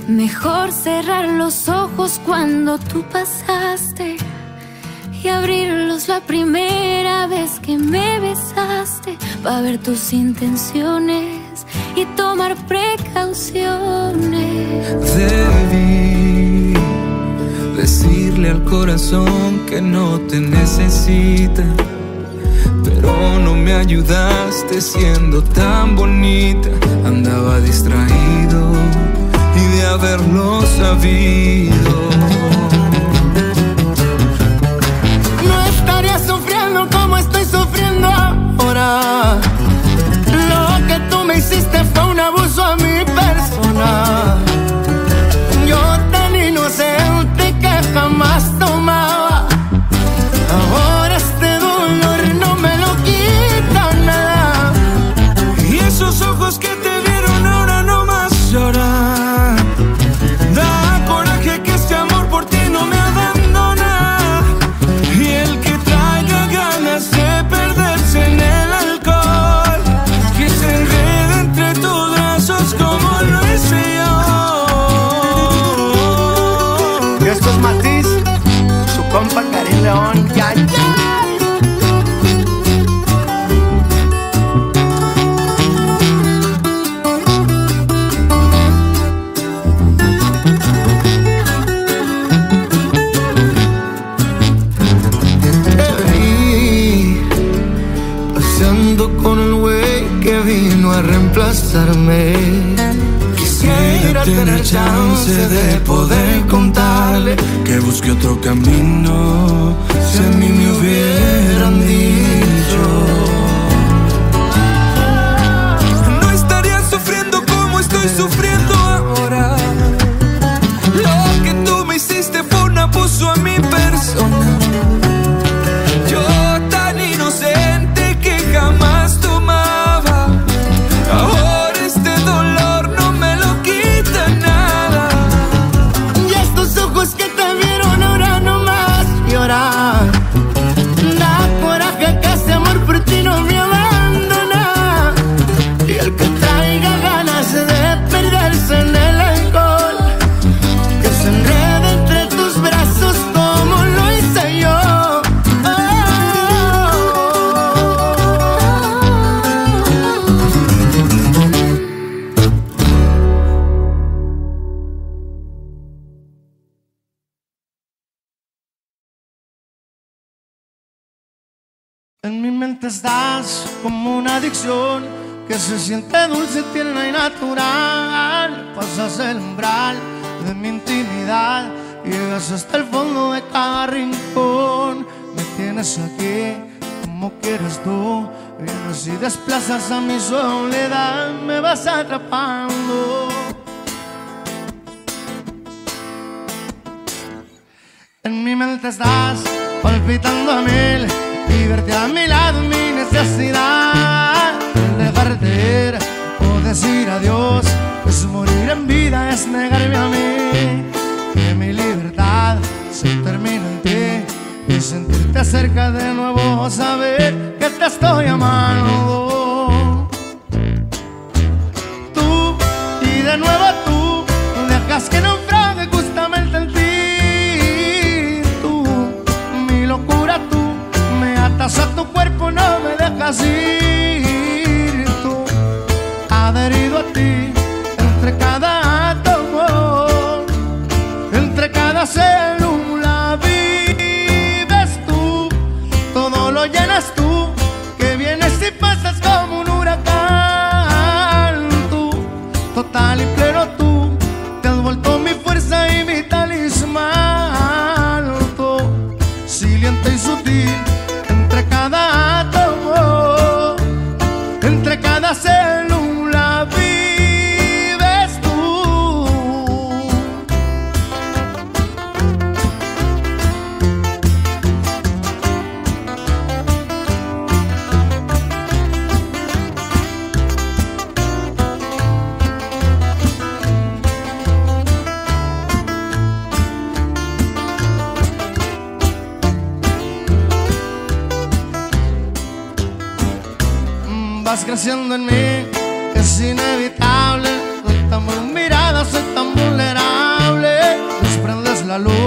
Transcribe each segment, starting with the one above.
Mejor cerrar los ojos cuando tú pasaste y abrirlos la primera vez que me besaste, para ver tus intenciones y tomar precauciones. Debí decirle al corazón que no te necesita, pero no me ayudaste siendo tan bonita. Andaba distraído y de haberlo sabido no estaría sufriendo como estoy sufriendo ahora. Lo que tú me hiciste fue un abuso a mi persona. Yo tan inocente que jamás tomaba, ahora este dolor no me lo quita nada. y esos ojos que te vieron ahora no más lloran. Da coraje que este amor por ti no me abandona, y el que traiga ganas de perderse en el alcohol, que se enrede entre tus brazos como lo hice yo. Y esto es Matiz, su compa Karim León, ya, ya. Con el güey que vino a reemplazarme, quisiera tener chance de poder contarle que busque otro camino, si a mí me hubieran dicho. No estaría sufriendo como estoy sufriendo ahora. Lo que tú me hiciste fue un abuso a mi persona. Yo tan inocente que jamás tomaba, ahora este dolor no me lo quita nada. Y estos ojos que te vieron ahora no más llorar. Da coraje que ese amor por ti no me abandona, y el que traiga ganas de perderse en el alcohol, que se enrede entre tus brazos como lo hice yo. En mi mente estás como una adicción que se siente dulce, tierna y natural. Pasas el umbral de mi intimidad, llegas hasta el fondo de cada rincón. Me tienes aquí como quieres tú, vienes y desplazas a mi soledad, me vas atrapando. En mi mente estás palpitando a mil, y verte a mi lado mi necesidad. Dejarte ir o decir adiós es morir en vida, es negarme a mí. Que mi libertad se termina en ti y sentirte cerca de nuevo, saber que te estoy amando. Tú y de nuevo tú dejas que naufrague justamente en ti. Tú, mi locura, tú me atas a tu cuerpo, no me dejas ir. Tú, adherido a ti, entre cada átomo, entre cada célula vives tú. Todo lo llenas tú, que vienes y pasas como un huracán. Tú, total y pleno tú, te has vuelto mi fuerza y mi talismán. Tú, silente y sutil, entre cada átomo, entre cada célula vives tú. Vas creciendo en mí, es inevitable. Soy tan vulnerable, soy tan vulnerable.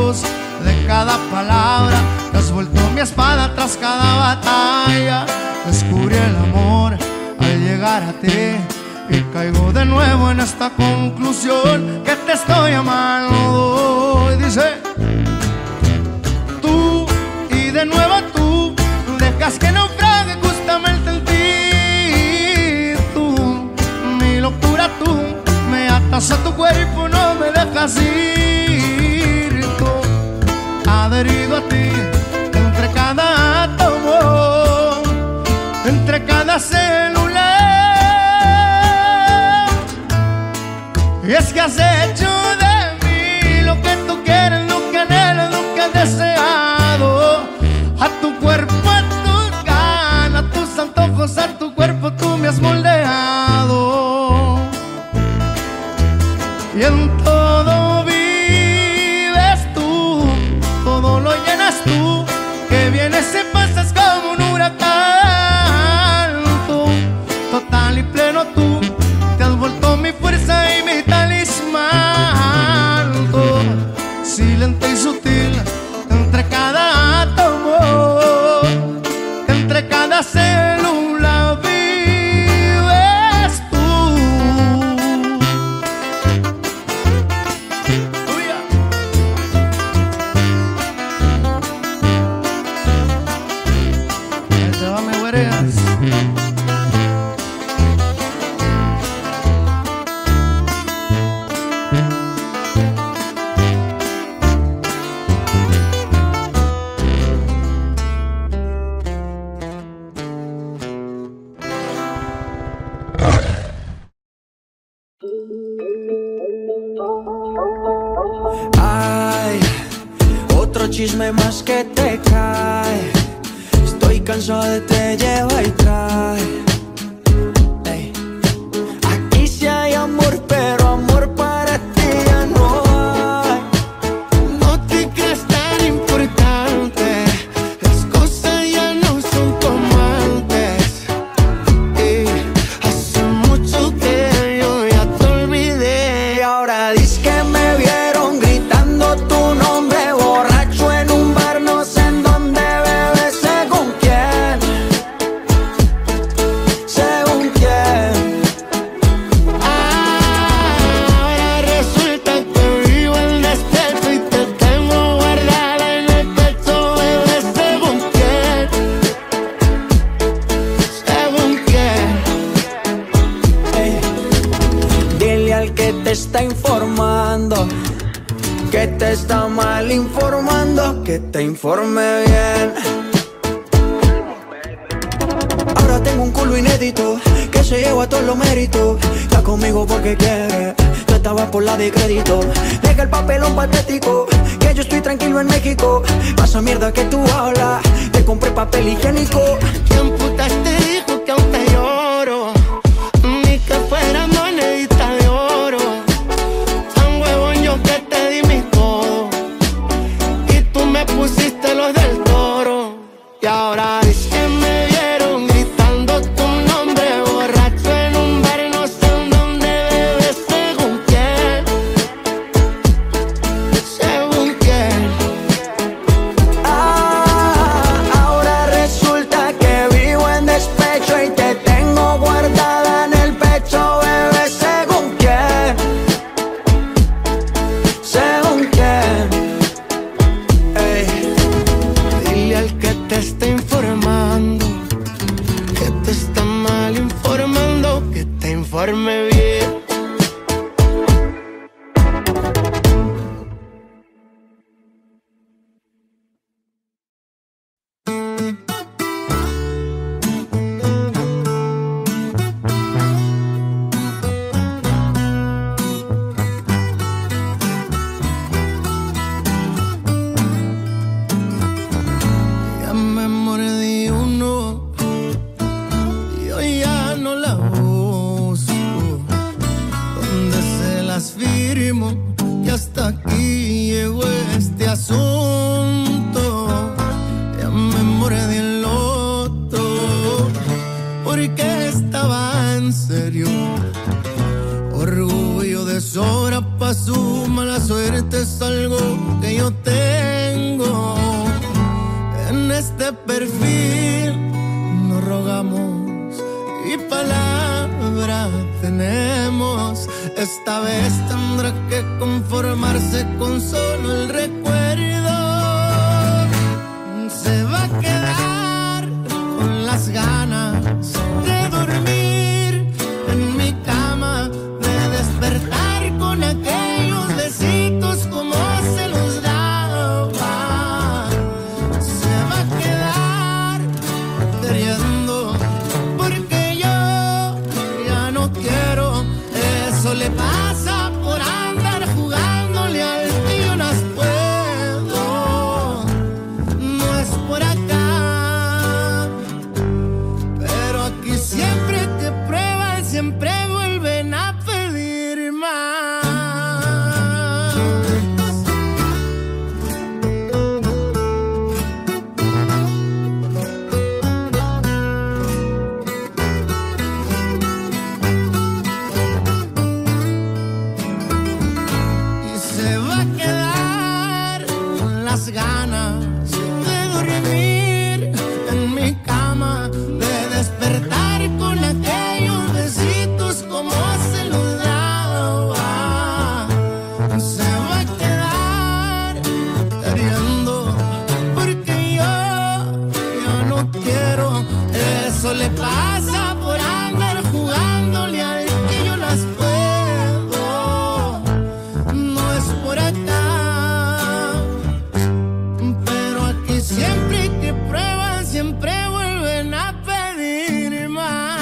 luz de cada palabra. Te has vuelto mi espada tras cada batalla. Descubrí el amor al llegar a ti y caigo de nuevo en esta conclusión que te estoy amando. Y dice: tú y de nuevo tú dejas que naufrague justamente en ti. Tú, mi locura, tú me atas a tu cuerpo, no me dejas ir. Tú, adherido a ti, entre cada átomo, entre cada célula. Y es que has hecho de mí lo que tú quieres, lo que anhelas, lo que has deseado. A tu cuerpo, a tus ganas, a tus antojos, a tu cuerpo tú me has moldeado. Y en todo vives tú, todo lo llenas tú, que vienes y pasas como un huracán. Tú, total y pleno tú, te has vuelto mi fuerza y mi talismán. Tú, silente y sutil, entre cada átomo, entre cada célula vives tú. Ahí te va mi güereas. Ay, otro chisme más que te cae. Estoy cansado de te lleva y trae. Ey. Aquí sí hay amor, pero amor para ti ya no hay. No te creas tan importante, las cosas ya no son como antes. Y hace mucho que yo ya te olvidé. Y ahora dices que me vieron gritando tu nombre borracho en un bar, no sé en dónde, bebé, según quién. Según quién. Ahora resulta que vivo en despierto y te tengo guardada en el pecho, bebé, según quién. Según quién. Ey. Dile al que te está informando que te está mal informando, que te informe bien. Ahora tengo un culo inédito que se lleva todos los méritos. Está conmigo porque quiere, tú estabas por la de crédito. Deja el papelón patético, que yo estoy tranquilo en México. Pasa mierda que tú hablas, te compré papel higiénico. ¿Quién putas te dijo que aún te lloro? Ni que fuera monedita de oro. Tan huevón yo que te di mi todo y tú me pusiste los del Toro. Y ahora es que me vieron gritando tu nombre borracho en un bar, no sé en dónde, bebé, según quién. Según quién. Ahora resulta que vivo en despecho y te tengo guardada en el pecho, bebé, según quién. Según quién. Ey. Dile al que te está informando que te está mal informando, que te informe bien. Ya me mordí uno y hoy ya no la busco. Donde se las firmo y hasta aquí llegó este asunto. Ya me mordí el otro porque estaba en serio. Orgullo de sobra pa' su mala suerte es algo que yo tengo. En este perfil nos rogamos y palabra tenemos. Esta vez tendrá que conformarse con solo el recuerdo. Se va a quedar con las ganas de dormir en mi cama, de despertar con aquellos besitos como se los daba. Se va a quedar queriendo porque yo ya no quiero. Eso le pasa por andar jugándole al que yo no puedo. No es por acá, pero aquí siempre que prueban, siempre vuelven a pedir más. Y se va a quedar con las ganas de dormir en mi cama, de despertar con aquellos besitos como se los daba. Se va a quedar queriendo porque yo no quiero. Eso le pasa por andar jugándole al que yo las puedo. No es por acá, pero aquí siempre que prueban, siempre vuelven a pedir más.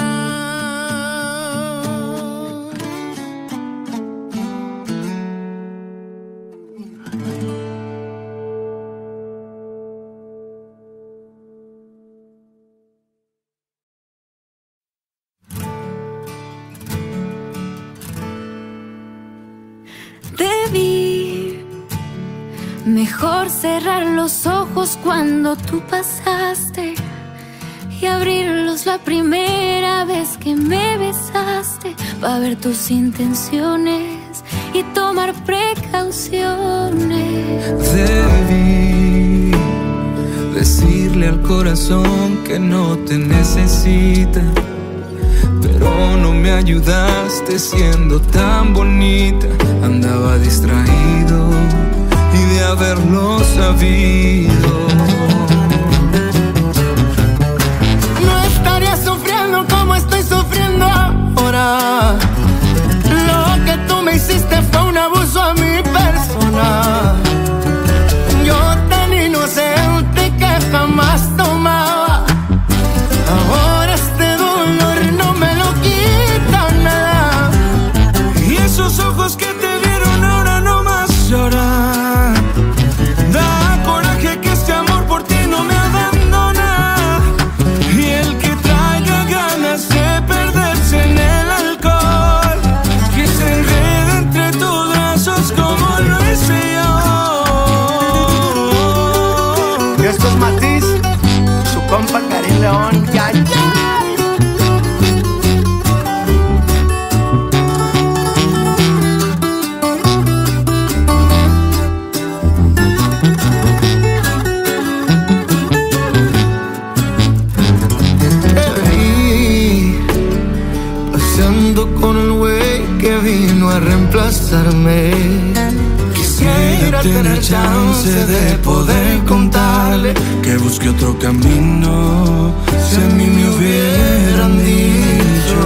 Debí mejor cerrar los ojos cuando tú pasaste y abrirlos la primera vez que me besaste, para ver tus intenciones y tomar precauciones. Debí decirle al corazón que no te necesita, pero no me ayudaste siendo tan bonita. Andaba distraído y de haberlo sabido, No estaría sufriendo como estoy sufriendo ahora. Lo que tú me hiciste fue un abuso a mi persona. Yo tan inocente que jamás tomaba. Ahora este dolor no me lo quita nada. y esos ojos que te vieron ahora no más lloran. Da coraje que este amor por ti no me abandona, y el que traiga ganas de perderse en el alcohol, que se enrede entre tus brazos como lo hice yo. Y esto es Matiz, su compa Karim León. Ya, ya. Paseando con el güey que vino a reemplazarme. Quisiera tener chance de poder contarle Que busque otro camino, si a mí me hubieran dicho.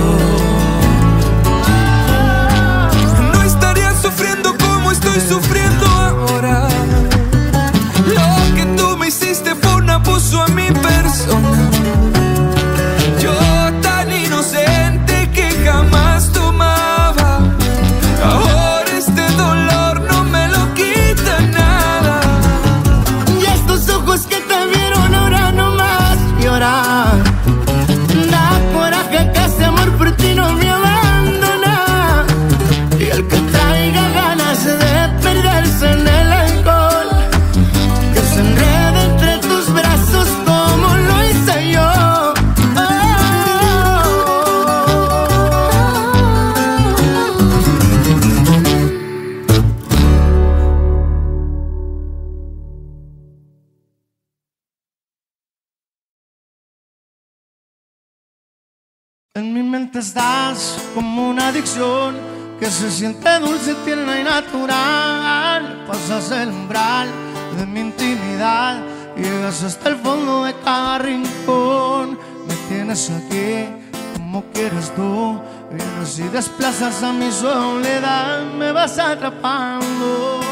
no estaría sufriendo como estoy sufriendo ahora. Lo que tú me hiciste fue un abuso a mi persona. Yo tan inocente que jamás tomaba. Ahora este dolor no me lo quita nada. Y estos ojos que te vieron ahora no más lloran. En mi mente estás como una adicción que se siente dulce, tierna y natural. Pasas el umbral de mi intimidad, llegas hasta el fondo de cada rincón. Me tienes aquí como quieres tú, vienes y desplazas a mi soledad, me vas atrapando.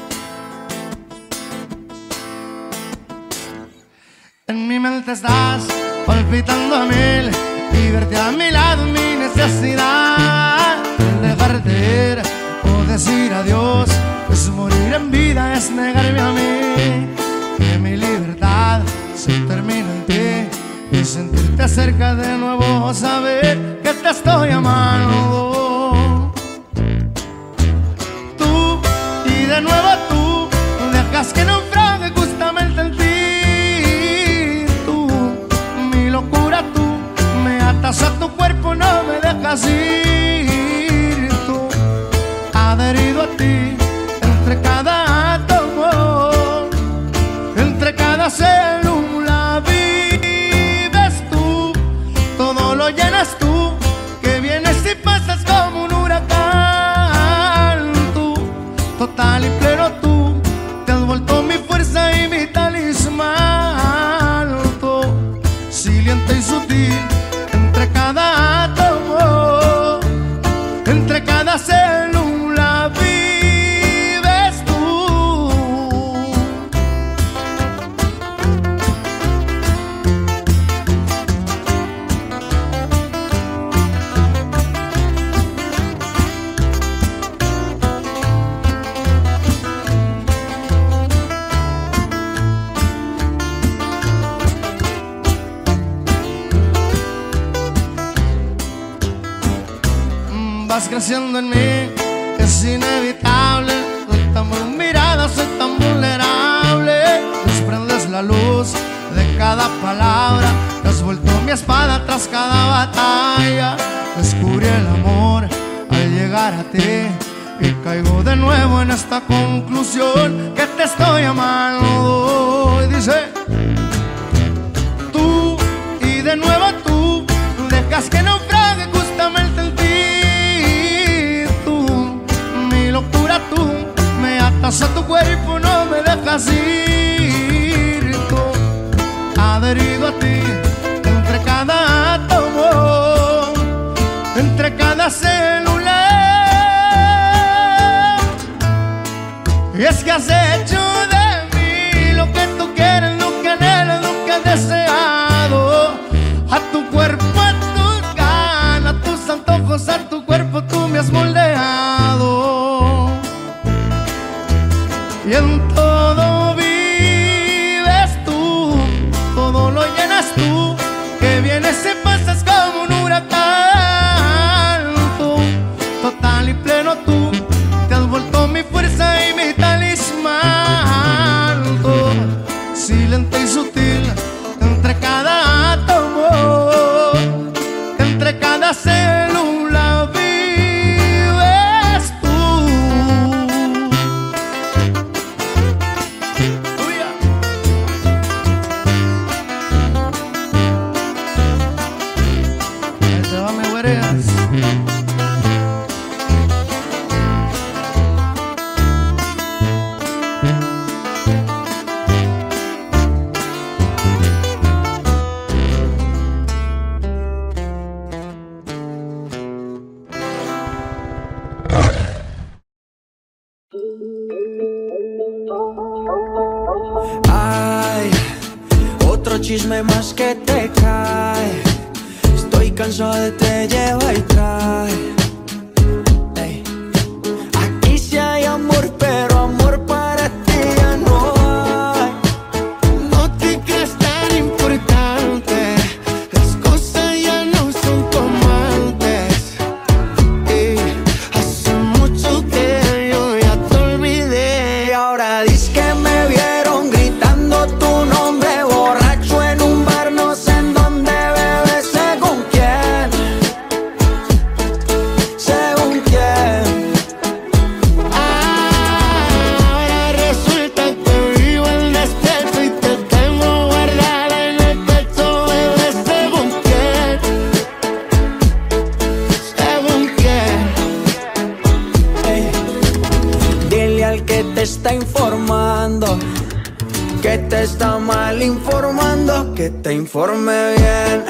En mi mente estás palpitando a mil y verte a mi lado es mi necesidad. El dejarte ir o decir adiós es morir en vida, es negarme a mí. Que mi libertad se termina en ti y sentirte cerca de nuevo, saber que te estoy amando. Tú y de nuevo tú dejas que naufrague justamente en ti. A tu cuerpo no me dejas ir, tú adherido a ti, entre cada átomo, entre cada célula vives tú, todo lo llenas tú, que vienes y pasas como un huracán, tú, total y pleno tú, te has vuelto mi fuerza y mi talismán, tú, silente y sutil. Entre cada átomo, entre cada célula vives tú. Vas creciendo en mí, es inevitable. Soltamos miradas, soy tan vulnerable. Desprendes la luz de cada palabra, te has vuelto mi espada tras cada batalla. Descubrí el amor al llegar a ti y caigo de nuevo en esta conclusión que te estoy amando. Y dice, tú y de nuevo tú dejas que naufrague justamente en ti. Tú me atas a tu cuerpo, no me dejas ir, tú adherido a ti, entre cada átomo, entre cada célula. Y es que has hecho de mí lo que tú quieres, lo que anhelas, lo que has deseado. A tu cuerpo, a tus ganas, a tus antojos, a tu cuerpo tú me has moldeado. Y en todo vives tú, todo lo llenas tú, que vienes y pasas como un huracán, tú, total y pleno tú, te has vuelto mi fuerza y mi talismán, tú, silente y sutil, entre cada átomo, entre cada célula vives tú. Ay, otro chisme más que te cae. Estoy cansado de te lleva y trae. Ey. Aquí sí hay amor, pero amor para ti ya no hay. No te creas tan importante, las cosas ya no son como antes. Y hace mucho que yo ya te olvidé. Y ahora dices que me vieron gritando tu nombre borracho en un bar, no sé en dónde, bebé, sé con quién. está informando, que te está mal informando, que te informe bien.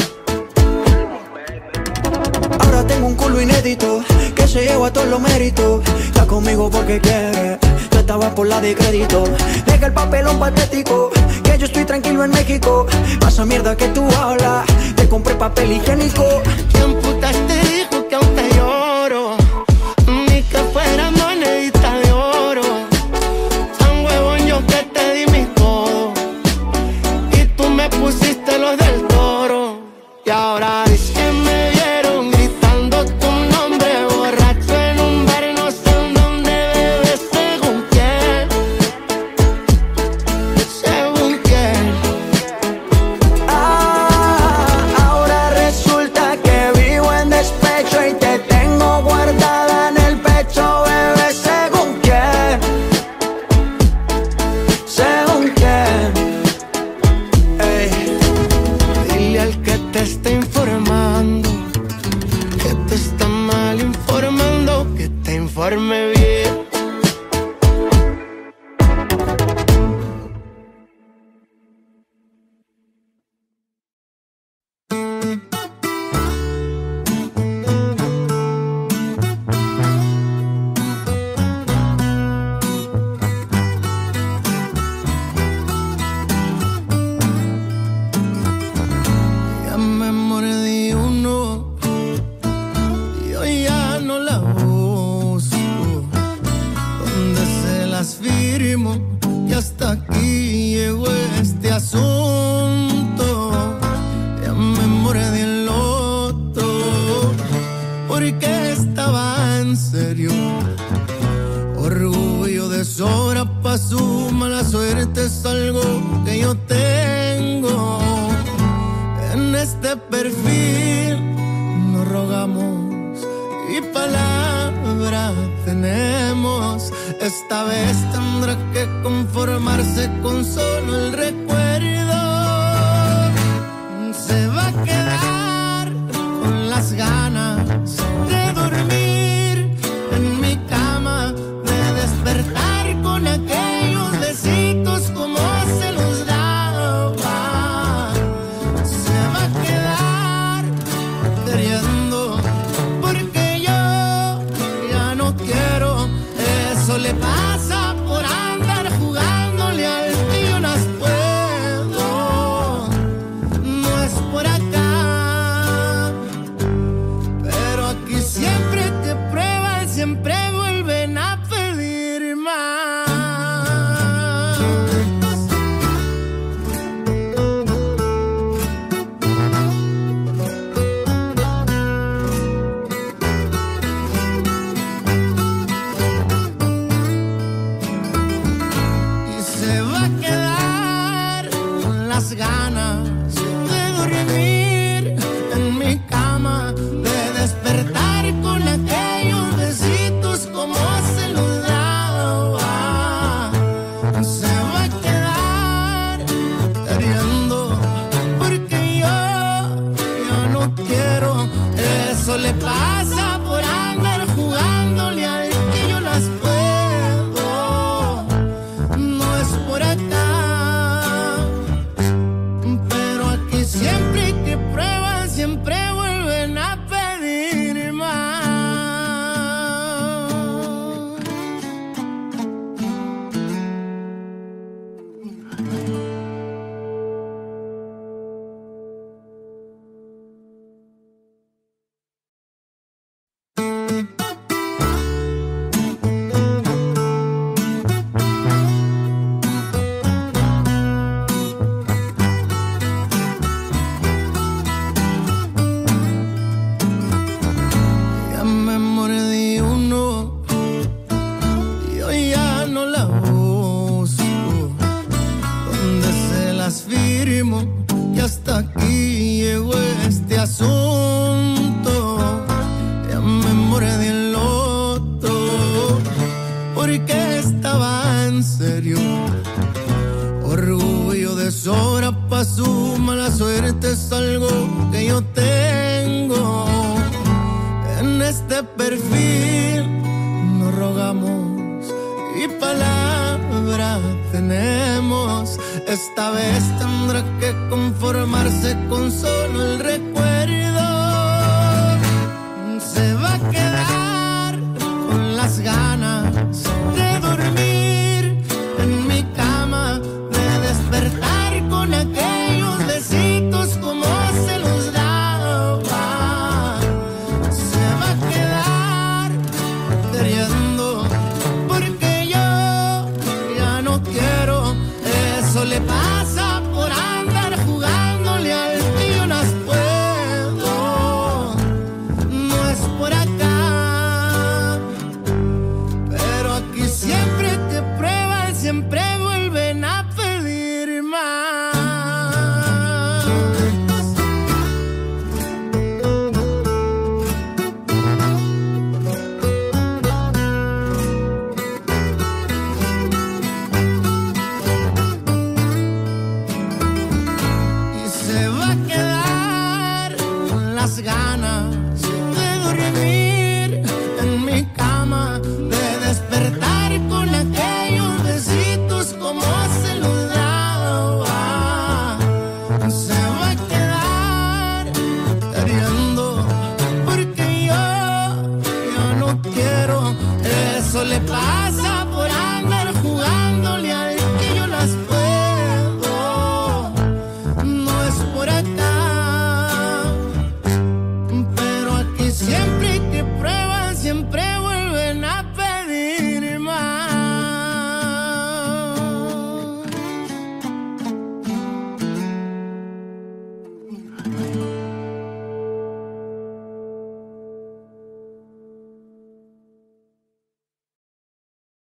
Ahora tengo un culo inédito, que se lleva todos los méritos. Está conmigo porque quiere, tú estabas por la de crédito. Deja el papelón patético, que yo estoy tranquilo en México. Pasa mierda que tú hablas, te compré papel higiénico. ¿Quién putas te dijo que aún te lloro? Ni que fuera monedita de oro. Tan huevón yo que te di mi todo, y tú me pusiste los del Toro. Y ahora dices que me vieron gritando tu nombre borracho en un bar, no sé en dónde bebes, según quién. Según quién. Ahora resulta que vivo en despecho y te tengo guardada en el pecho, bebé, según quién. Según quién. Ey. Dile al que te está informando, que te está mal informando, que te informe bien. Ya me mordí uno y hoy ya no la busco. Donde se las firmo y hasta aquí llegó este asunto. Ya me mordí el otro porque estaba en serio. Orgullo de sobra pa' su mala suerte es algo que yo tengo. En este perfil nos rogamos y palabra tenemos. Esta vez tendrá que conformarse con solo el recuerdo. Se va a quedar con las ganas de dormir en mi cama, de despertar con aquellos besitos como se los daba. Se va a quedar queriendo porque yo ya no quiero. Eso le pasa por andar jugándole al que yo las puedo. No es por acá, pero aquí siempre que prueban, siempre vuelven a pedir más. Y se va a quedar con las ganas de dormir en mi cama, de despertar con aquellos besitos como se los daba. Se va a quedar queriendo porque yo ya no quiero. Eso le pasa por andar jugándole al que yo las puedo. No es por acá, pero aquí siempre que prueban, siempre vuelven a pedir más. Ya me mordí uno y hoy ya no la busco. Donde se las firmo y hasta aquí llegó este asunto. Ya me mordí el otro porque estaba en serio. Orgullo de sobra pa' su mala suerte es algo que yo tengo. En este perfil nos rogamos y palabra tenemos. Esta vez tendrá que conformarse con solo el recuerdo. Se va a quedar con las ganas de dormir en mi cama, de despertar con aquellos besitos como se los daba. Se va a quedar queriendo porque yo ya no quiero. Eso le pasa por andar jugándole al tío Nas puedo. No es por acá, pero aquí siempre que prueban siempre vuelven a pedir más. Y se va a quedar con las ganas